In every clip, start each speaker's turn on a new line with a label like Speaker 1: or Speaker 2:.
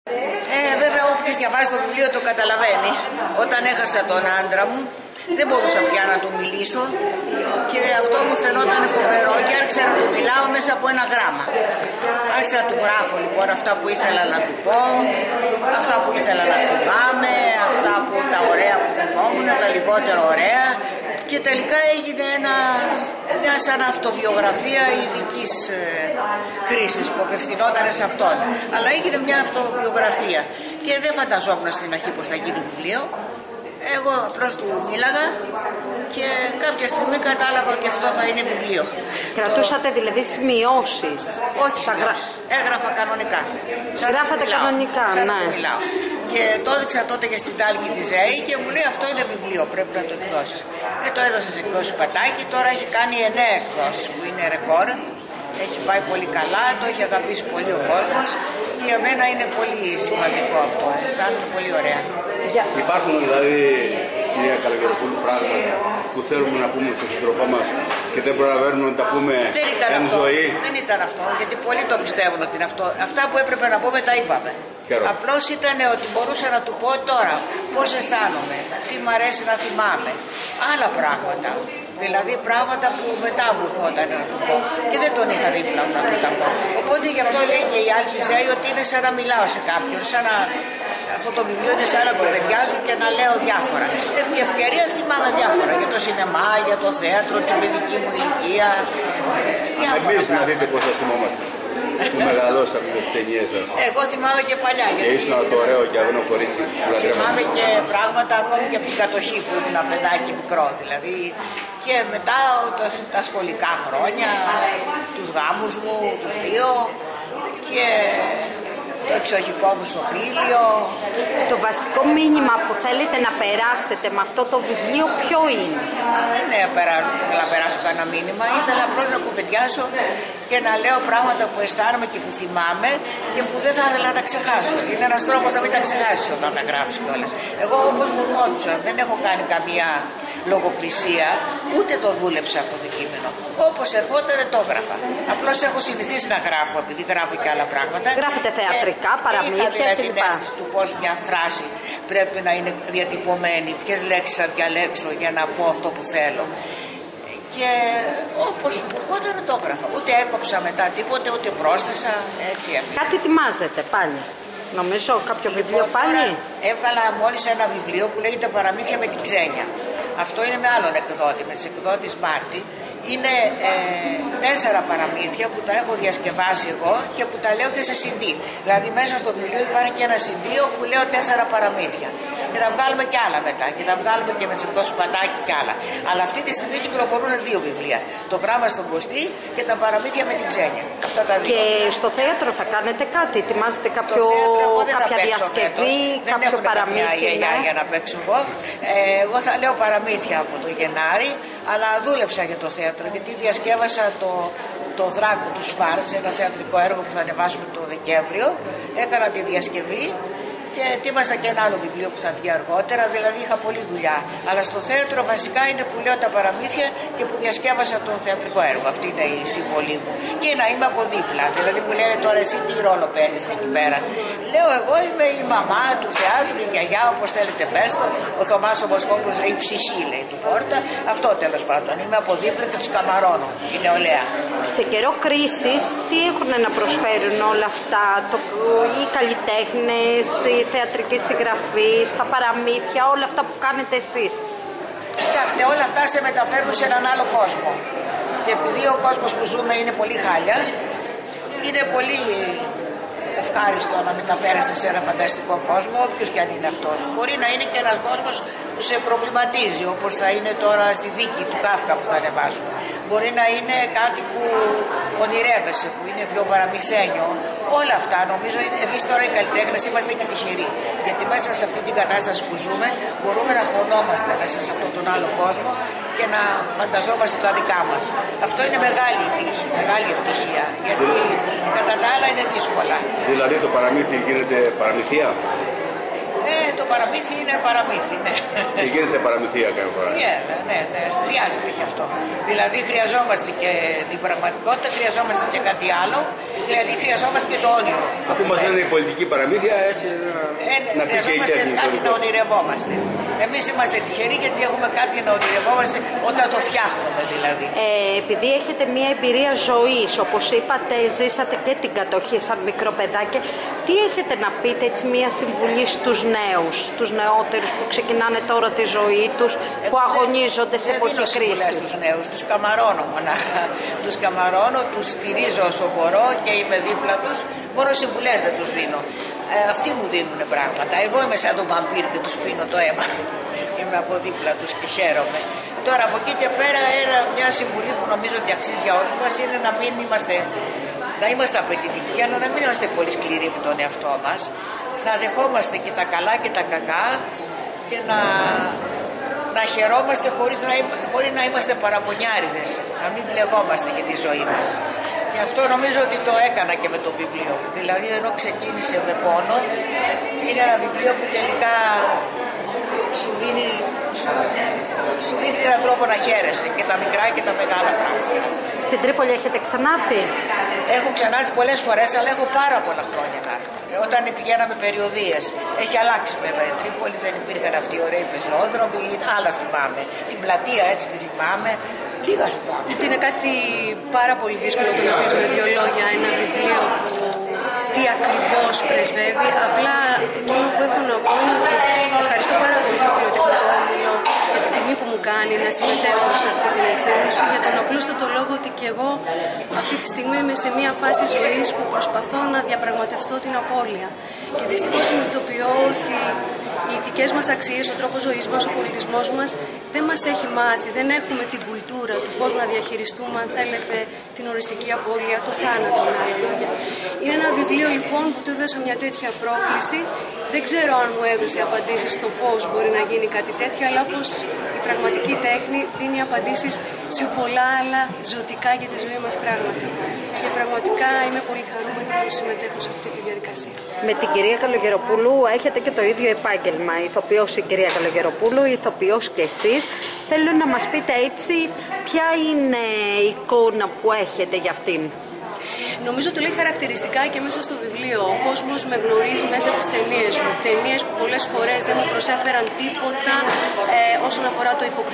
Speaker 1: Βέβαια, όποιος διαβάζει το βιβλίο το καταλαβαίνει. Όταν έχασα τον άντρα μου, δεν μπορούσα πια να του μιλήσω και αυτό μου φαινόταν φοβερό και άρχισα να του μιλάω μέσα από ένα γράμμα. Άρχισα να του γράφω λοιπόν αυτά που ήθελα να του πω, αυτά που ήθελα να θυμάμαι, αυτά που τα ωραία που θυμόμουν, τα λιγότερο ωραία και τελικά έγινε μια σαν αυτοβιογραφία ειδικής χρήσης που απευθυνόταν σε αυτόν. Αλλά έγινε μια αυτοβιογραφία και δεν φανταζόμουν στην αρχή πως θα γίνει βιβλίο. Εγώ απλώς του μίλαγα και κάποια στιγμή κατάλαβα ότι αυτό θα είναι βιβλίο.
Speaker 2: Κρατούσατε δηλαδή σημειώσεις?
Speaker 1: Όχι, έγραφα κανονικά.
Speaker 2: Γράφατε κανονικά, ναι.
Speaker 1: Μιλάω. Και το έδειξα τότε και στην Τάλκη τη ΖΕΗ και μου λέει αυτό είναι βιβλίο, πρέπει να το εκδώσεις. Το έδωσε σε εκδόσεις Πατάκη, τώρα έχει κάνει 9 εκδόσεις που είναι ρεκόρ. Έχει πάει πολύ καλά, το έχει αγαπήσει πολύ ο κόσμος και για μένα είναι πολύ σημαντικό αυτό, αισθάνομαι πολύ ωραία.
Speaker 3: Υπάρχουν δηλαδή, κυρία Καλογεροπούλου, πράγματα που θέλουμε να πούμε στον σύντροφό μας και δεν προλαβαίνουμε να τα πούμε εν ζωή?
Speaker 1: Δεν ήταν αυτό, γιατί πολλοί το πιστεύουν ότι είναι αυτό. Αυτά που έπρεπε να πούμε τα είπαμε. Απλώς ήταν ότι μπορούσα να του πω τώρα πώς αισθάνομαι, τι μ' αρέσει να θυμάμαι, άλλα πράγματα. Δηλαδή πράγματα που μετά μου ερχόταν να του πω και δεν τον είχα δίπλα μου να του τα πω. Οπότε γι' αυτό λέει και η άλλη ΖΕΗ ότι είναι σαν να μιλάω σε κάποιον, σαν να αυτό το βιβλίο είναι σαν να κουβεντιάζω και να λέω διάφορα. Επί ευκαιρία θυμάμαι διάφορα για το σινεμά, για το θέατρο, την παιδική μου ηλικία.
Speaker 3: Εμείς να δείτε πώς θα θυμόμαστε. Που μεγαλώσαμε με τις ταινίες σας.
Speaker 1: Εγώ θυμάμαι και παλιά.
Speaker 3: Και ήσουν το ωραίο και αγνό κορίτσι.
Speaker 1: Θυμάμαι και πράγματα ακόμη και από την κατοχή που ήμουν παιδάκι μικρό. Δηλαδή και μετά τα σχολικά χρόνια, τους γάμους μου, τους 2 και το εξοχικό μου στο Πήλιο.
Speaker 2: Το βασικό μήνυμα που θέλετε να περάσετε με αυτό το βιβλίο ποιο είναι?
Speaker 1: Δεν ήθελα να περάσω κανένα μήνυμα, ήθελα απλώς να κουβεντιάσω και να λέω πράγματα που αισθάνομαι και που θυμάμαι και που δεν θα ήθελα να τα ξεχάσω. Είναι ένας τρόπος να μην τα ξεχάσεις όταν τα γράφεις κιόλας. Εγώ όπως μου ερχόντουσα, δεν έχω κάνει καμία λογοκρισία, ούτε το δούλεψα αυτό το κείμενο. Όπως ερχόταν το έγραφα. Απλώς έχω συνηθίσει να γράφω, επειδή γράφω και άλλα πράγματα.
Speaker 2: Γράφετε θεατρικά, παραμύθια
Speaker 1: κλπ. Είχα
Speaker 2: την
Speaker 1: αίσθηση του πώς μια φράση πρέπει να είναι διατυπωμένη, ποιες λέξεις θα διαλέξω για να πω αυτό που θέλω. Και όπως μου ερχόταν το έγραφα. Ούτε έκοψα μετά τίποτε, ούτε πρόσθεσα. Έτσι.
Speaker 2: Κάτι ετοιμάζετε πάλι? Νομίζω κάποιο βιβλίο πάλι?
Speaker 1: Έβγαλα μόλις ένα βιβλίο που λέγεται Παραμύθια με την Ξένια. Αυτό είναι με άλλον εκδότη, με τις εκδότης Μάρτη. Είναι 4 παραμύθια που τα έχω διασκευάσει εγώ και που τα λέω και σε CD. Δηλαδή μέσα στο βιβλίο υπάρχει και ένα CD όπου λέω 4 παραμύθια. Και θα βγάλουμε κι άλλα μετά. Και θα βγάλουμε και με τις εκδόσεις Πατάκη κι άλλα. Αλλά αυτή τη στιγμή κυκλοφορούν 2 βιβλία. Το Γράμμα στον Κωστή και τα Παραμύθια με την Ξένια. Αυτά τα 2.
Speaker 2: Και στο θέατρο θα κάνετε κάτι? Ετοιμάζετε κάποια διασκευή, κάποιο παραμύθι?
Speaker 1: Για να παίξω εγώ. Εγώ θα λέω παραμύθια από το Γενάρη, αλλά δούλεψα για το θέατρο γιατί διασκεύασα το Δράκο του Σφάρτς, ένα θεατρικό έργο που θα ανεβάσουμε το Δεκέμβριο. Έκανα τη διασκευή και ετοίμασα και ένα άλλο βιβλίο που θα βγει αργότερα, δηλαδή είχα πολλή δουλειά. Αλλά στο θέατρο βασικά είναι που λέω τα παραμύθια και που διασκεύασα το θεατρικό έργο. Αυτή είναι η συμβολή μου. Και να είμαι από δίπλα. Δηλαδή μου λένε τώρα εσύ τι ρόλο παίζεις εκεί πέρα. Λέω εγώ είμαι η μαμά του θεάτρου, η γιαγιά, όπως θέλετε πες το. Ο Θωμάς ο Μοσχόπουλος λέει η ψυχή, λέει του Πόρτα. Αυτό τέλος πάντων. Είμαι από δίπλα και τους καμαρώνω. Η νεολαία.
Speaker 2: Σε καιρό κρίσης, τι έχουν να προσφέρουν όλα αυτά, οι καλλιτέχνες, η θεατρική συγγραφή, τα παραμύθια, όλα αυτά που κάνετε εσείς?
Speaker 1: Κοιτάξτε, όλα αυτά σε μεταφέρουν σε έναν άλλο κόσμο. Και επειδή ο κόσμος που ζούμε είναι πολύ χάλια, είναι πολύ ευχάριστο να μεταφέρεσαι σε ένα φανταστικό κόσμο, όποιος και αν είναι αυτός. Μπορεί να είναι και ένας κόσμος που σε προβληματίζει, όπως θα είναι τώρα στη δίκη του Κάφκα που θα ανεβάσουμε. Μπορεί να είναι κάτι που ονειρεύεσαι, που είναι πιο παραμυθένιο. Όλα αυτά νομίζω, εμείς τώρα οι καλλιτέχνες είμαστε και τυχεροί. Γιατί μέσα σε αυτή την κατάσταση που ζούμε μπορούμε να χωνόμαστε μέσα σε αυτόν τον άλλο κόσμο και να φανταζόμαστε τα δικά μας. Αυτό είναι μεγάλη τύχη, μεγάλη ευτυχία. Γιατί κατά τα άλλα είναι δύσκολα.
Speaker 3: Δηλαδή το παραμύθι γίνεται παραμυθία?
Speaker 1: το παραμύθι είναι παραμύθι, ναι.
Speaker 3: Και γίνεται παραμυθία κάποια φορά.
Speaker 1: Ναι, χρειάζεται και αυτό. Δηλαδή χρειαζόμαστε και την πραγματικότητα, χρειαζόμαστε και κάτι άλλο, δηλαδή χρειαζόμαστε και το όνειρο.
Speaker 3: Αφού μας λένε η πολιτική παραμύθια, έτσι να πει και η τέχνη.
Speaker 1: Κάτι να ονειρευόμαστε. Εμείς είμαστε τυχεροί γιατί έχουμε κάτι να ονειρευόμαστε όταν το φτιάχνουμε δηλαδή.
Speaker 2: Επειδή έχετε μια εμπειρία ζωής, όπως είπατε, ζήσατε και την κατοχή σαν μικρό παιδάκι, τι έχετε να πείτε, έτσι, μια συμβουλή στους νέους, τους νεότερους που ξεκινάνε τώρα τη ζωή τους, που αγωνίζονται σε εποχή κρίσης?
Speaker 1: Στους νέους, τους καμαρώνω μονάχα. Τους καμαρώνω, τους στηρίζω όσο μπορώ και είμαι δίπλα τους. Μόνο συμβουλές δεν τους δίνω. Αυτοί μου δίνουν πράγματα. Εγώ είμαι σαν τον βαμπύρ και τους πίνω το αίμα. Είμαι από δίπλα τους και χαίρομαι. Τώρα από εκεί και πέρα μια συμβουλή που νομίζω ότι αξίζει για όλους μας είναι να είμαστε απαιτητικοί, αλλά να μην είμαστε πολύ σκληροί με τον εαυτό μας. Να δεχόμαστε και τα καλά και τα κακά και να χαιρόμαστε χωρίς να είμαστε παραπονιάριδες. Να μην πλεγόμαστε για τη ζωή μας. Και αυτό νομίζω ότι το έκανα και με το βιβλίο. Δηλαδή ενώ ξεκίνησε με πόνο, είναι ένα βιβλίο που τελικά σου δίνει έναν τρόπο να χαίρεσαι και τα μικρά και τα μεγάλα πράγματα.
Speaker 2: Στην Τρίπολη έχετε ξανάρθει?
Speaker 1: Έχω ξανάρθει πολλές φορές, αλλά έχω πάρα πολλά χρόνια να έρθω. Όταν πηγαίναμε περιοδίες, έχει αλλάξει βέβαια η Τρίπολη, δεν υπήρχαν αυτοί οι ωραίοι πεζόδρομοι, άλλα θυμάμαι. Την πλατεία έτσι τη θυμάμαι, λίγα θυμάμαι.
Speaker 4: Είναι κάτι πάρα πολύ δύσκολο το να πεις με δύο λόγια ένα βιβλίο που τι ακριβώς πρεσβεύει. Απλά εκείνο που έχω να πω είναι ότι ευχαριστώ πάρα πολύ το Φιλοτεχνικό Όμιλο για την τιμή που μου κάνει να συμμετέχω σε αυτή την εκδήλωση, για τον απλούστατο λόγο ότι και εγώ αυτή τη στιγμή είμαι σε μια φάση ζωής που προσπαθώ να διαπραγματευτώ την απώλεια. Και δυστυχώς συνειδητοποιώ ότι οι δικές μας αξίες, ο τρόπος ζωής μας, ο πολιτισμός μας δεν μας έχει μάθει, δεν έχουμε την κουλτούρα του πώς να διαχειριστούμε, αν θέλετε, την οριστική απώλεια, το θάνατο, με άλλα λόγια. Είναι ένα βιβλίο λοιπόν που του έδωσα μια τέτοια πρόκληση. Δεν ξέρω αν μου έδωσε απαντήσεις στο πώς μπορεί να γίνει κάτι τέτοιο, αλλά όπως η πραγματική τέχνη δίνει απαντήσεις σε πολλά άλλα ζωτικά για τη ζωή μας πράγματα. Και πραγματικά είμαι πολύ χαρούμενη που συμμετέχω σε αυτή τη διαδικασία.
Speaker 2: Με την κυρία Καλογεροπούλου έχετε και το ίδιο επάγγελμα. Ηθοποιός η κυρία Καλογεροπούλου, ηθοποιός και εσείς. Θέλω να μας πείτε έτσι ποια είναι η εικόνα που έχετε για αυτήν.
Speaker 4: Νομίζω το λέει χαρακτηριστικά και μέσα στο βιβλίο. Ο κόσμος με γνωρίζει μέσα από τις ταινίες μου. Ταινίες που πολλές φορές δεν μου προσέφεραν τίποτα όσον αφορά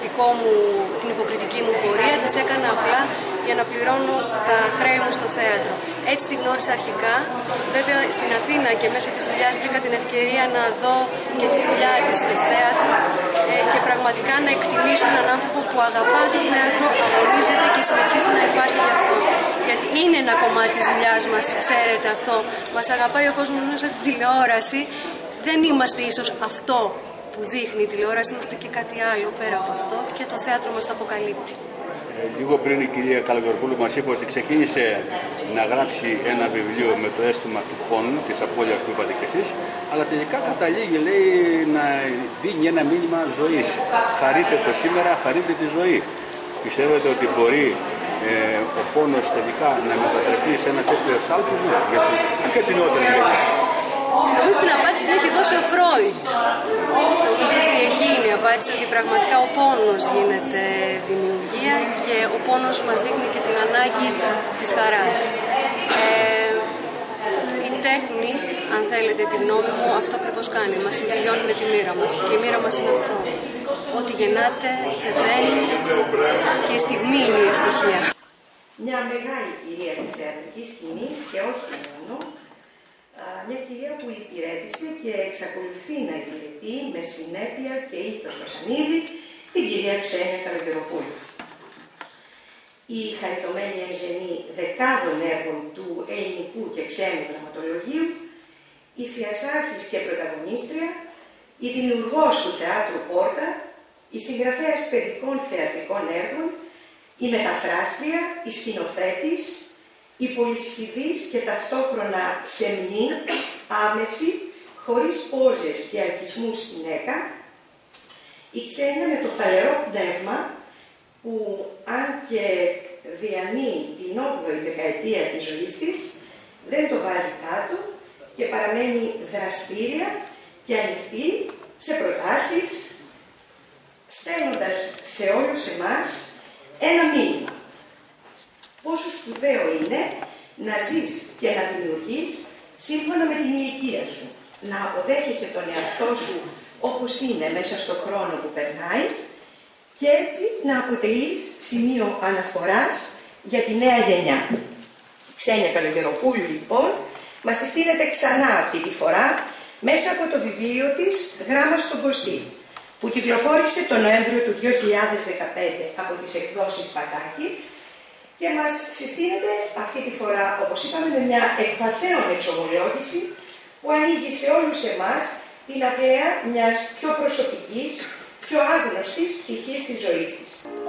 Speaker 4: την υποκριτική μου πορεία. Τις έκανα απλά για να πληρώνω τα χρέη μου στο θέατρο. Έτσι τη γνώρισα αρχικά. Βέβαια στην Αθήνα και μέσω της δουλειάς βρήκα την ευκαιρία να δω και τη δουλειά της στο θέατρο και πραγματικά να εκτιμήσω έναν άνθρωπο που αγαπά το θέατρο, αγωνίζεται και συνεχίζει να υπάρχει γι' αυτό. Γιατί είναι ένα κομμάτι της δουλειάς μας, ξέρετε αυτό. Μας αγαπάει ο κόσμος μέσα από την τηλεόραση. Δεν είμαστε ίσως αυτό που δείχνει η τηλεόραση, είμαστε και κάτι άλλο πέρα από αυτό και το θέατρο μας το αποκαλύπτει.
Speaker 3: Λίγο πριν η κυρία Καλογεροπούλου μας είπε ότι ξεκίνησε να γράψει ένα βιβλίο με το αίσθημα του πόνου, της απώλειας που είπατε κι εσείς, αλλά τελικά καταλήγει, λέει, να δίνει ένα μήνυμα ζωής. Χαρείτε το σήμερα, χαρείτε τη ζωή. Πιστεύετε ότι μπορεί ο πόνος τελικά να μετατραπεί σε ένα τέτοιο σάλπισμα για τις νεότερες γενιές?
Speaker 4: Νομίζω την απάντηση την έχει δώσει ο Φρόιντ. Νομίζω ότι εκεί είναι η απάντηση, ότι πραγματικά ο πόνος γίνεται δημιουργία και ο πόνος μας δείχνει και την ανάγκη της χαράς. Η τέχνη, αν θέλετε τη γνώμη μου, αυτό ακριβώς κάνει. Μας συμπληρώνει με τη μοίρα μας. Και η μοίρα μας είναι αυτό. Ότι γεννάται, πεθαίνει και η στιγμή είναι η ευτυχία.
Speaker 5: Μια μεγάλη κυρία της θεατρικής σκηνής και όχι μόνο. Μια κυρία που υπηρέτησε και εξακολουθεί να υπηρετεί με συνέπεια και ήθος το σανίδι, την κυρία Ξένια Καλογεροπούλου. Η χαριτωμένη εγγενή δεκάδων έργων του ελληνικού και ξένου δραματολογίου, η θειασάρχης και πρωταγωνίστρια, η δημιουργός του θεάτρου Πόρτα, η συγγραφέας παιδικών θεατρικών έργων, η μεταφράστρια, η σκηνοθέτης, η πολυσχηδής και ταυτόχρονα σεμνή, άμεση, χωρίς πόζες και αρκισμούς γυναίκα, η Ξένια με το θαλερό πνεύμα που αν και διανύει την 8η δεκαετία της ζωής της, δεν το βάζει κάτω και παραμένει δραστήρια και ανοιχτή ένα μήνυμα. Πόσο σπουδαίο είναι να ζεις και να δημιουργείς σύμφωνα με την ηλικία σου. Να αποδέχεσαι τον εαυτό σου όπως είναι μέσα στον χρόνο που περνάει και έτσι να αποτελείς σημείο αναφοράς για τη νέα γενιά. Ξένια Καλογεροπούλου λοιπόν μας συστήνεται ξανά αυτή τη φορά μέσα από το βιβλίο της «Γράμμα στον Κωστή», που κυκλοφόρησε τον Νοέμβριο του 2015 από τις εκδόσεις Πατάκη και μας συστήνεται αυτή τη φορά, όπως είπαμε, με μια εκβαθέων εξομολόγηση που ανοίγει σε όλους εμάς την αυλαία μιας πιο προσωπικής, πιο άγνωστης πτυχής της ζωής της.